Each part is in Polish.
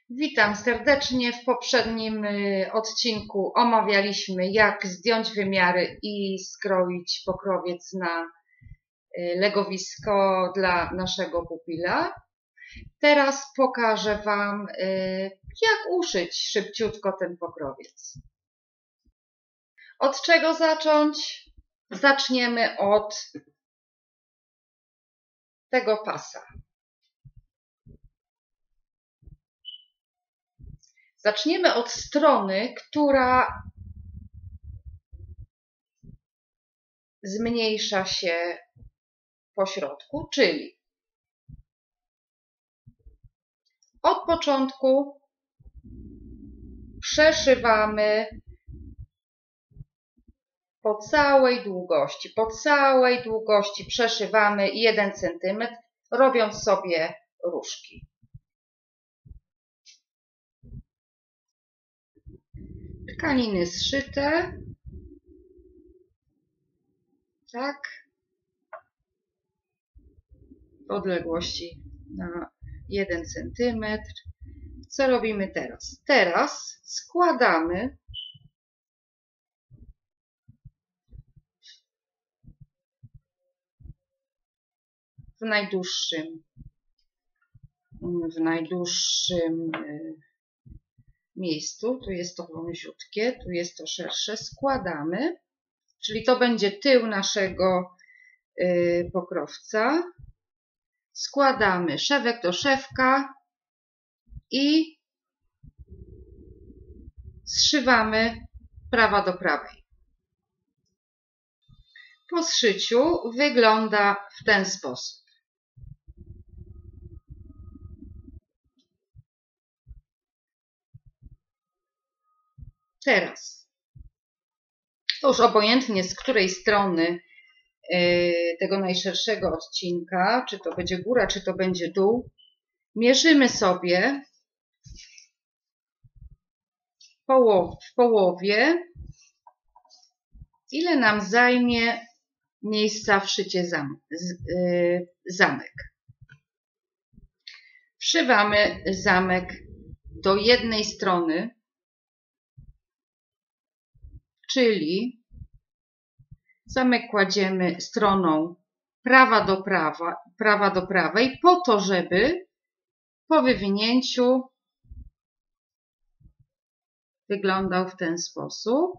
Witam serdecznie. W poprzednim odcinku omawialiśmy, jak zdjąć wymiary i skroić pokrowiec na legowisko dla naszego pupila. Teraz pokażę Wam, jak uszyć szybciutko ten pokrowiec. Od czego zacząć? Zaczniemy od tego pasa. Zaczniemy od strony, która zmniejsza się po środku, czyli od początku przeszywamy po całej długości przeszywamy 1 cm, robiąc sobie różki. Tkaniny zszyte, tak, w odległości na 1 cm. Co robimy teraz? Teraz składamy w najdłuższym miejscu, tu jest to wąziutkie, tu jest to szersze, składamy, czyli to będzie tył naszego pokrowca. Składamy szewek do szewka i zszywamy prawa do prawej. Po zszyciu wygląda w ten sposób. Teraz, to już obojętnie z której strony tego najszerszego odcinka, czy to będzie góra, czy to będzie dół, mierzymy sobie w połowie, ile nam zajmie miejsca wszycie zamek. Wszywamy zamek do jednej strony, czyli zamek kładziemy stroną prawa do prawej, po to, żeby po wywinięciu wyglądał w ten sposób.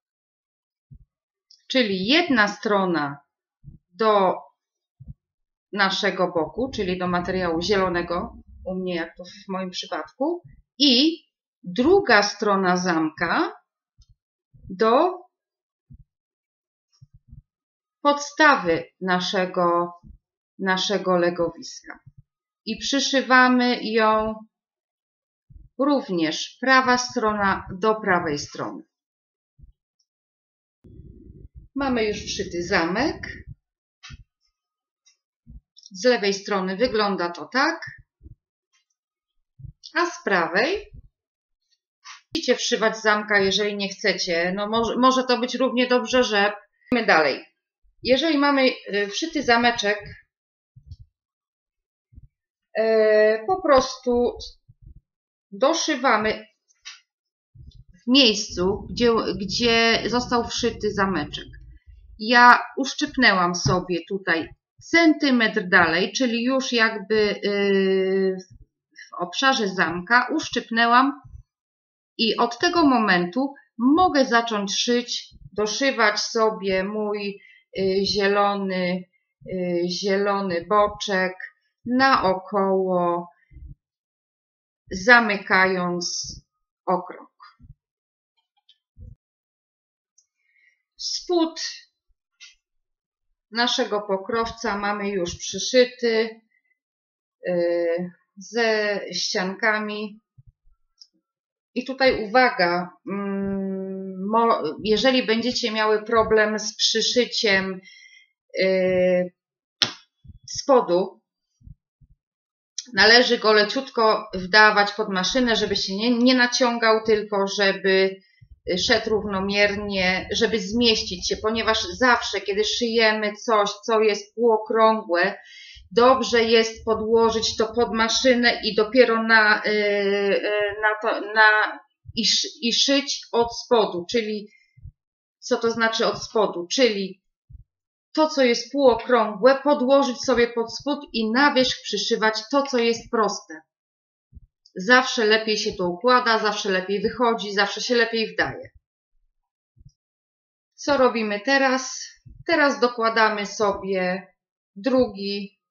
Czyli jedna strona do naszego boku, czyli do materiału zielonego, u mnie jak to w moim przypadku, i druga strona zamka do podstawy naszego legowiska. I przyszywamy ją również prawa strona do prawej strony. Mamy już wszyty zamek. Z lewej strony wygląda to tak, a z prawej musicie wszywać zamka, jeżeli nie chcecie. No może to być równie dobrze, że idziemy dalej. Jeżeli mamy wszyty zameczek, po prostu doszywamy w miejscu, gdzie został wszyty zameczek. Ja uszczypnęłam sobie tutaj centymetr dalej, czyli już jakby w obszarze zamka uszczypnęłam i od tego momentu mogę zacząć szyć, doszywać sobie mój zielony boczek naokoło, zamykając okrąg. Spód naszego pokrowca mamy już przyszyty ze ściankami. I tutaj uwaga, jeżeli będziecie miały problem z przyszyciem spodu, należy go leciutko wdawać pod maszynę, żeby się nie naciągał, tylko żeby szedł równomiernie, żeby zmieścić się, ponieważ zawsze, kiedy szyjemy coś, co jest półokrągłe dobrze jest podłożyć to pod maszynę i dopiero i szyć od spodu, czyli co to znaczy od spodu, czyli to, co jest półokrągłe, podłożyć sobie pod spód i na wierzch przyszywać to, co jest proste. Zawsze lepiej się to układa, zawsze lepiej wychodzi, zawsze się lepiej wdaje. Co robimy teraz? Teraz dokładamy sobie drugi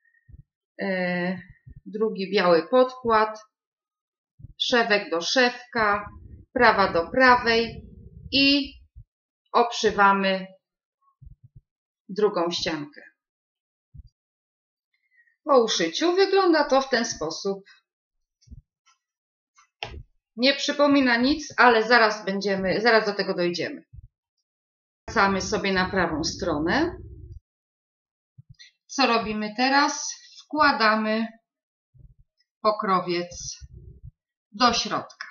biały podkład, szewek do szewka, prawa do prawej i obszywamy drugą ściankę. Po uszyciu wygląda to w ten sposób. Nie przypomina nic, ale zaraz do tego dojdziemy. Wracamy sobie na prawą stronę. Co robimy teraz? Wkładamy pokrowiec do środka.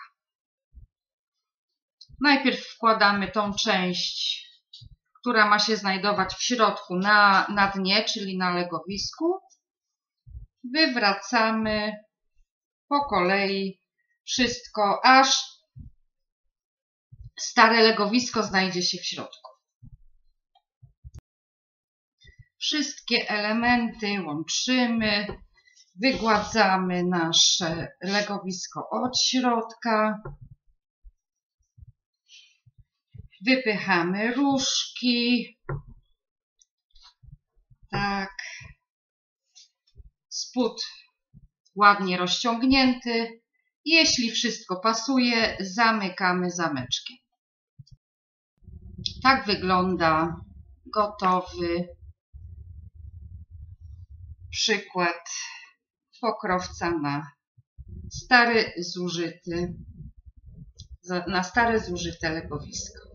Najpierw wkładamy tą część, która ma się znajdować w środku na dnie, czyli na legowisku. Wywracamy po kolei wszystko, aż stare legowisko znajdzie się w środku. Wszystkie elementy łączymy, wygładzamy nasze legowisko od środka, wypychamy różki, tak, spód ładnie rozciągnięty. Jeśli wszystko pasuje, zamykamy zameczkiem. Tak wygląda gotowy przykład pokrowca na stare zużyte legowisko.